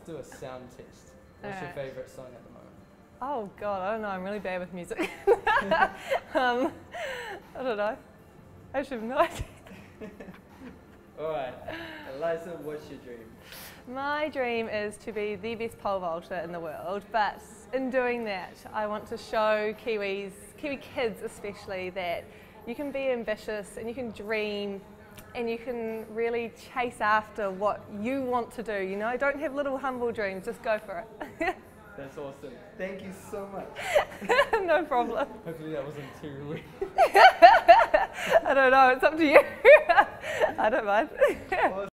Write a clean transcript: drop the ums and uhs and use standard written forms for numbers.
do a sound test. What's your favourite song at the moment? Oh God, I don't know. I'm really bad with music. I don't know. I actually have no idea. Alright, Eliza, what's your dream? My dream is to be the best pole vaulter in the world, but in doing that, I want to show Kiwi kids especially, that you can be ambitious and you can dream and you can really chase after what you want to do, you know? Don't have little humble dreams, just go for it. That's awesome. Thank you so much. No problem. Hopefully that wasn't too weird. I don't know, it's up to you. I don't mind.